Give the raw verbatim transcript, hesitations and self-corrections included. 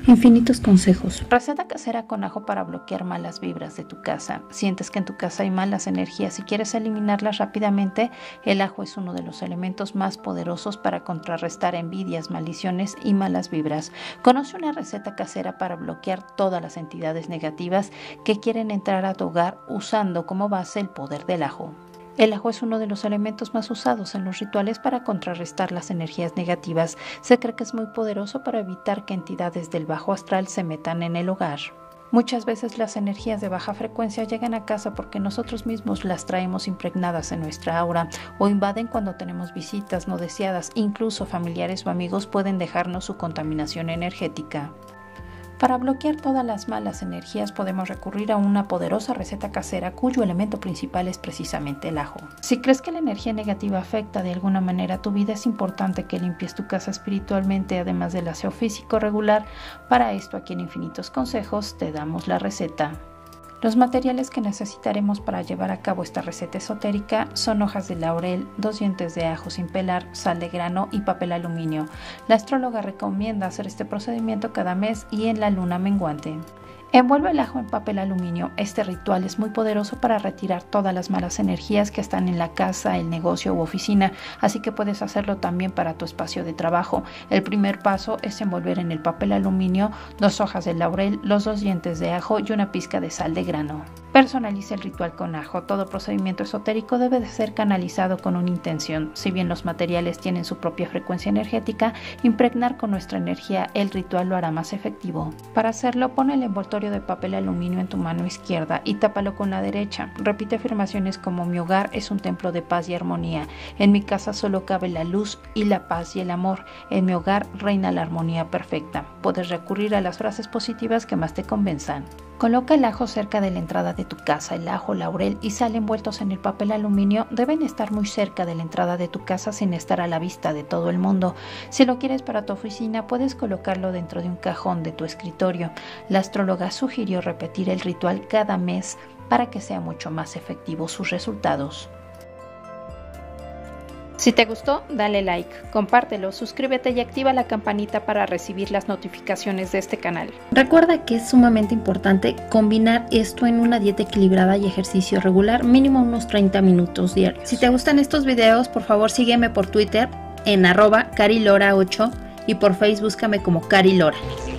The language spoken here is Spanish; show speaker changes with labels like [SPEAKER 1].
[SPEAKER 1] Infinitos consejos.
[SPEAKER 2] Receta casera con ajo para bloquear malas vibras de tu casa. Sientes que en tu casa hay malas energías y quieres eliminarlas rápidamente, el ajo es uno de los elementos más poderosos para contrarrestar envidias, maldiciones y malas vibras. Conoce una receta casera para bloquear todas las entidades negativas que quieren entrar a tu hogar usando como base el poder del ajo. El ajo es uno de los elementos más usados en los rituales para contrarrestar las energías negativas. Se cree que es muy poderoso para evitar que entidades del bajo astral se metan en el hogar. Muchas veces las energías de baja frecuencia llegan a casa porque nosotros mismos las traemos impregnadas en nuestra aura o invaden cuando tenemos visitas no deseadas. Incluso familiares o amigos pueden dejarnos su contaminación energética. Para bloquear todas las malas energías podemos recurrir a una poderosa receta casera cuyo elemento principal es precisamente el ajo. Si crees que la energía negativa afecta de alguna manera tu vida, es importante que limpies tu casa espiritualmente además del aseo físico regular. Para esto, aquí en Infinitos Consejos te damos la receta. Los materiales que necesitaremos para llevar a cabo esta receta esotérica son hojas de laurel, dos dientes de ajo sin pelar, sal de grano y papel aluminio. La astróloga recomienda hacer este procedimiento cada mes y en la luna menguante. Envuelve el ajo en papel aluminio. Este ritual es muy poderoso para retirar todas las malas energías que están en la casa, el negocio u oficina, así que puedes hacerlo también para tu espacio de trabajo. El primer paso es envolver en el papel aluminio dos hojas de laurel, los dos dientes de ajo y una pizca de sal de grano. Personaliza el ritual con ajo. Todo procedimiento esotérico debe de ser canalizado con una intención. Si bien los materiales tienen su propia frecuencia energética, impregnar con nuestra energía el ritual lo hará más efectivo. Para hacerlo, pon el envoltorio de papel aluminio en tu mano izquierda y tápalo con la derecha. Repite afirmaciones como: mi hogar es un templo de paz y armonía. En mi casa solo cabe la luz y la paz y el amor. En mi hogar reina la armonía perfecta. Puedes recurrir a las frases positivas que más te convenzan. Coloca el ajo cerca de la entrada de tu casa. El ajo, laurel y sal envueltos en el papel aluminio deben estar muy cerca de la entrada de tu casa sin estar a la vista de todo el mundo. Si lo quieres para tu oficina, puedes colocarlo dentro de un cajón de tu escritorio. La astróloga sugirió repetir el ritual cada mes para que sea mucho más efectivo sus resultados. Si te gustó, dale like, compártelo, suscríbete y activa la campanita para recibir las notificaciones de este canal.
[SPEAKER 1] Recuerda que es sumamente importante combinar esto en una dieta equilibrada y ejercicio regular, mínimo unos treinta minutos diarios. Si te gustan estos videos, por favor sígueme por Twitter en arroba carilora ocho y por Facebook búscame como Cari Lora.